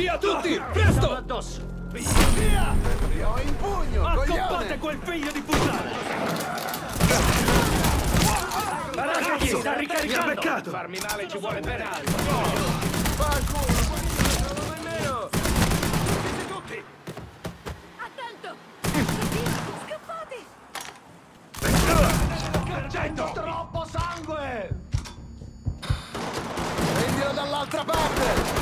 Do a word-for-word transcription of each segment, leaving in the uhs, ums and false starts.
Via tutti! Presto! Addosso! Via! Li ho in pugno, Accoppate coglione! quel figlio di puttana! Guardate, sta Mi ha ricaricando! beccato! Farmi male ci vuole ben altro. Fanculo! Nemmeno! Siete tutti! Attento! Scappate! Troppo sangue! Prendilo dall'altra parte!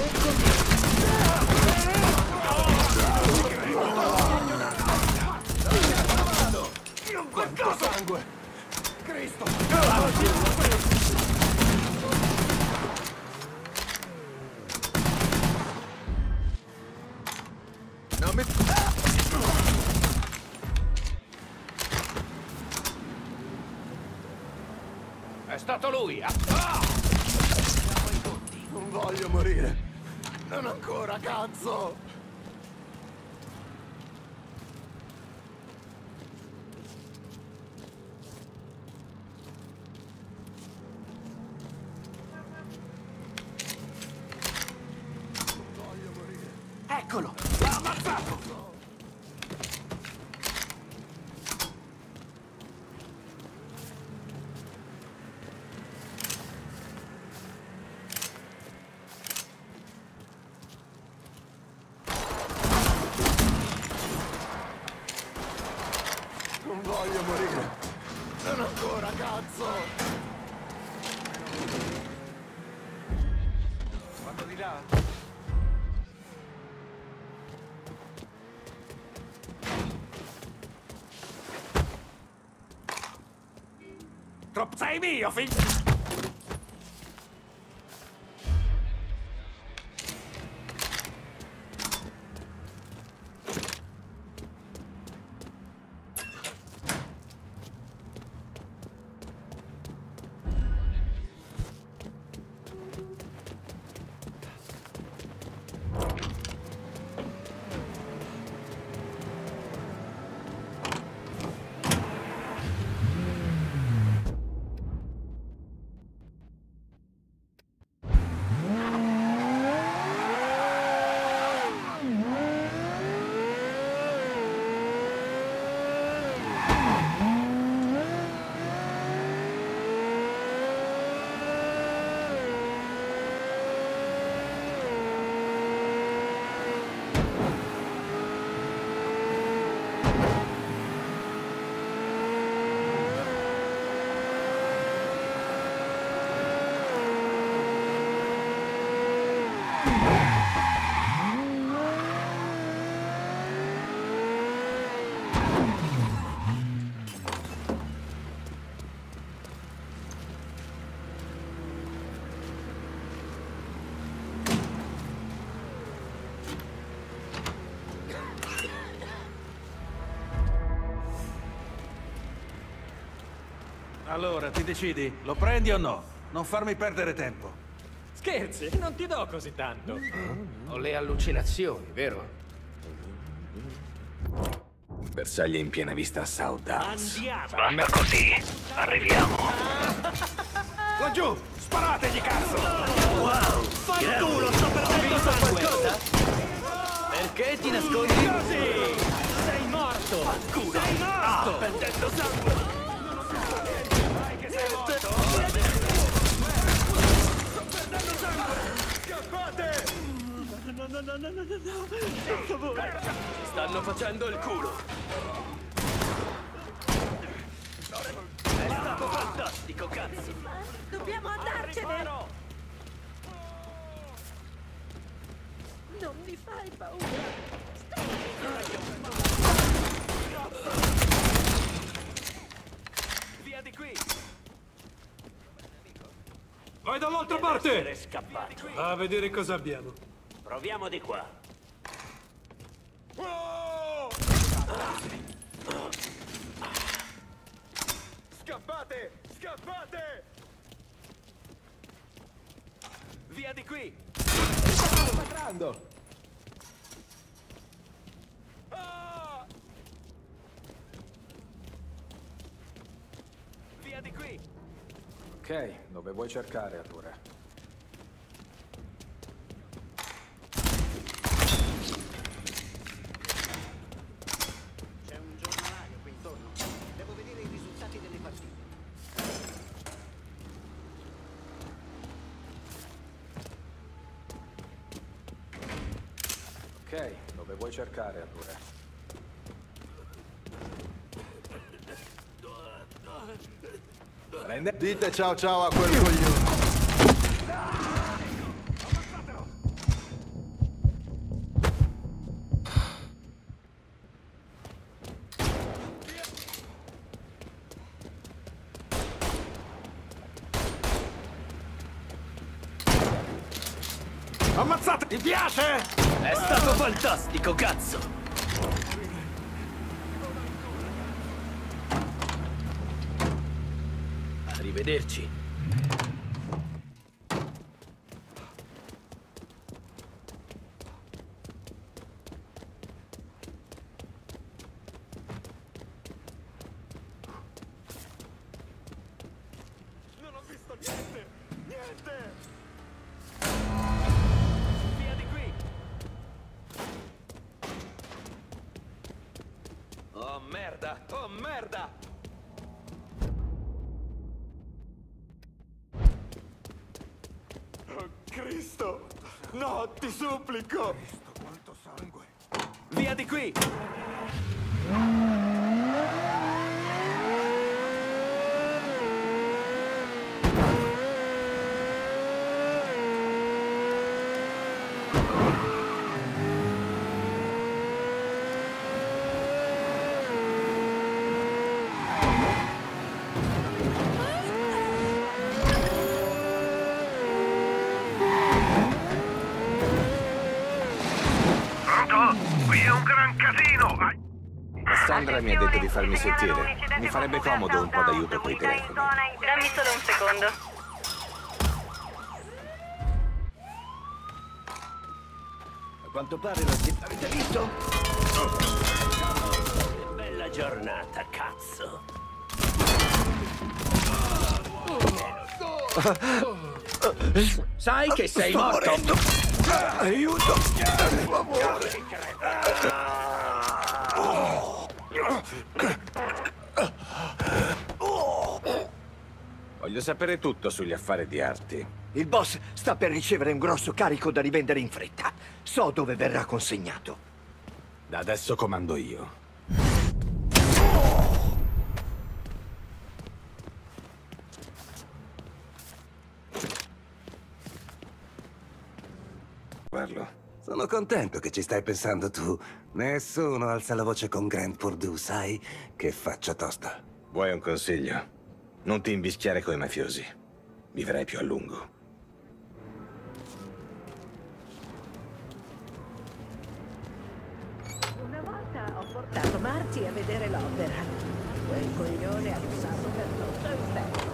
Quanto sangue! Cristo! Non mi... È stato lui! Ah! Non voglio morire! Non ancora, cazzo! Non voglio morire! Eccolo! L'ha ammazzato! Non voglio morire! Non ancora, cazzo! Vado di là. Troppo sei mio, figlio! Allora, ti decidi? Lo prendi o no? Non farmi perdere tempo. Scherzi, non ti do così tanto. Ho le allucinazioni, vero? Bersaglia in piena vista a Southdowns. Andiamo! Basta così, arriviamo. Laggiù! Sparategli, cazzo! Wow! Fanculo, sto perdendo sangue! Perché ti nascondi? Così! Sei morto! Fanculo! Sei morto! Sto perdendo sangue! Dai che sei morto! Sto perdendo sangue! Scappate! No, no, no, no, no, no, no! Per favore! Ci stanno facendo il culo! È stato fantastico, cazzo! Dobbiamo andarcene! Non mi fai paura! Via di qui! Vai dall'altra Essere parte! scappato! A vedere cosa abbiamo. Proviamo di qua! Scappate! Scappate! Via di qui! Sto massacrando! Via di qui! Ok, dove vuoi cercare allora? puoi cercare, allora. Prende... Dite ciao ciao a quel coglione. Ammazzate! Ti piace? È stato fantastico, cazzo! Arrivederci. Non ho visto niente! Niente! Via di qui! Oh merda! Oh merda! Oh, Cristo! No, ti supplico! Cristo, quanto sangue! Via di qui! Qui è un gran casino! Cassandra mi ha detto di farmi sentire. Mi farebbe comodo un po' d'aiuto coi telefoni. Dammi solo un secondo. A quanto pare la città... Avete visto? Che bella giornata, cazzo! Sai che sei morto? Aiuto! Per favore! Voglio sapere tutto sugli affari di Arti. Il boss sta per ricevere un grosso carico da rivendere in fretta. So dove verrà consegnato. Da adesso comando io. Parlo. Sono contento che ci stai pensando tu. Nessuno alza la voce con Grant Purdue, sai? Che faccia tosta. Vuoi un consiglio? Non ti invischiare coi mafiosi. Vivrai più a lungo. Una volta ho portato Marty a vedere l'opera. Quel coglione ha usato per tutto il tempo.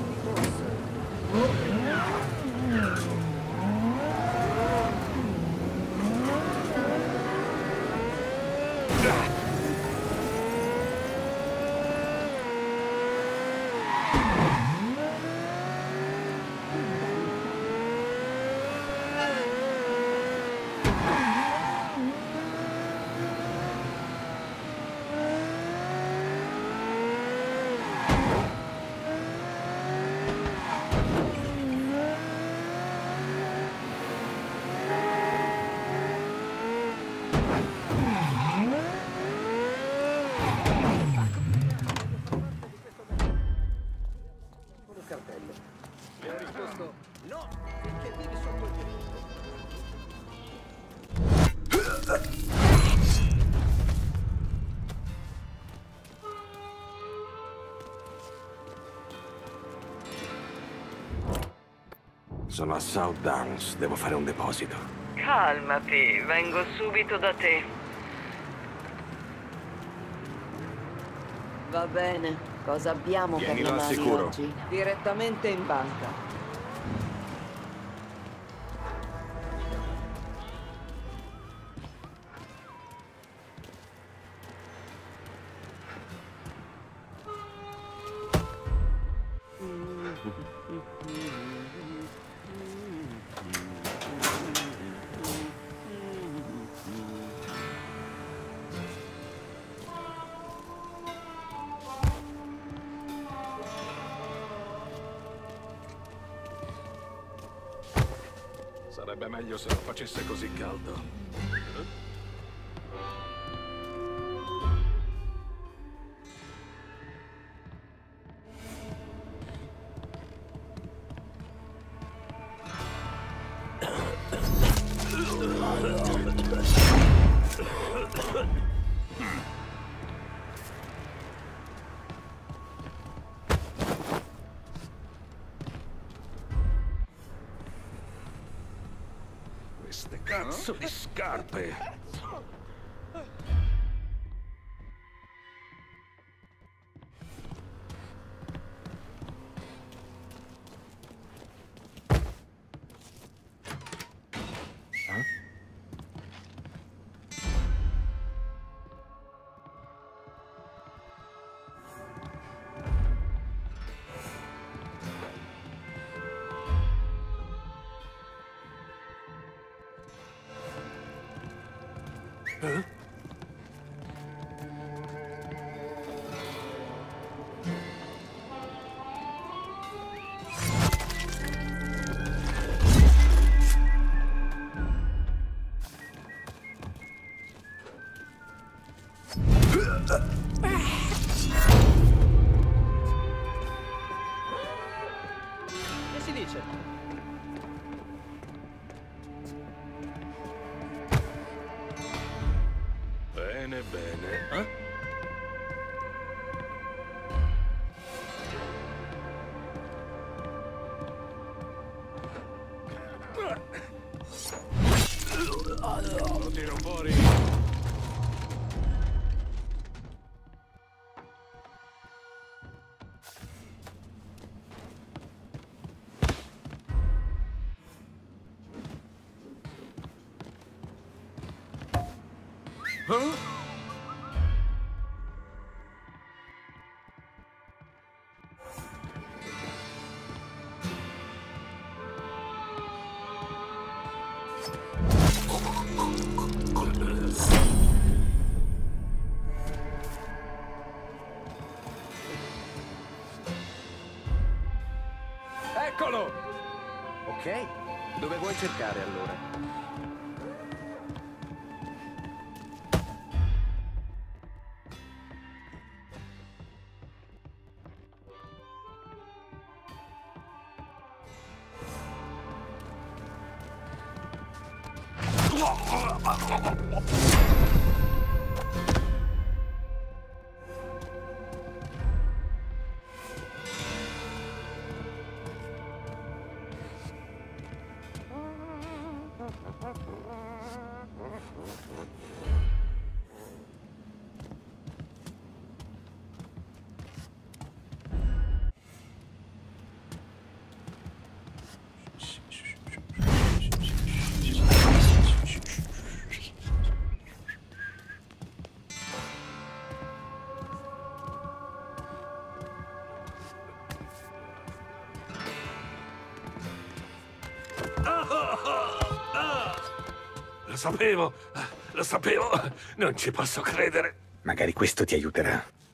Sono a South Downs, devo fare un deposito. Calmati, vengo subito da te. Va bene, cosa abbiamo per le Tienilo al mani sicuro. oggi? Direttamente in banca. Sarebbe meglio se non facesse così caldo. Queste cazzo di scarpe! Eh? Che si dice? Bene, bene. Eh? Lo tiro fuori. Huh? Eccolo! Ok, dove vuoi cercare allora? Lo sapevo, lo sapevo, non ci posso credere. Magari questo ti aiuterà.